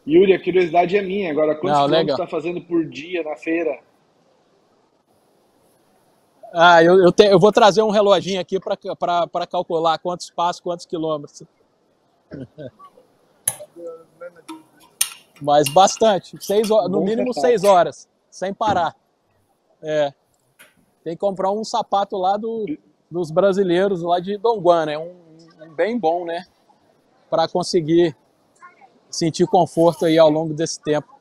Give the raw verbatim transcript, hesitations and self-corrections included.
Yuri, a curiosidade é minha. Agora, quantos Não, quilômetros legal. está fazendo por dia na feira? Ah, eu, eu, te, eu vou trazer um reloginho aqui para calcular quantos passos, quantos quilômetros. Mas bastante. Seis, no Bom mínimo setup. seis horas, sem parar. É. Tem que comprar um sapato lá do, dos brasileiros, lá de Dongguan, né? Um, um bem bom, né? Para conseguir sentir conforto aí ao longo desse tempo.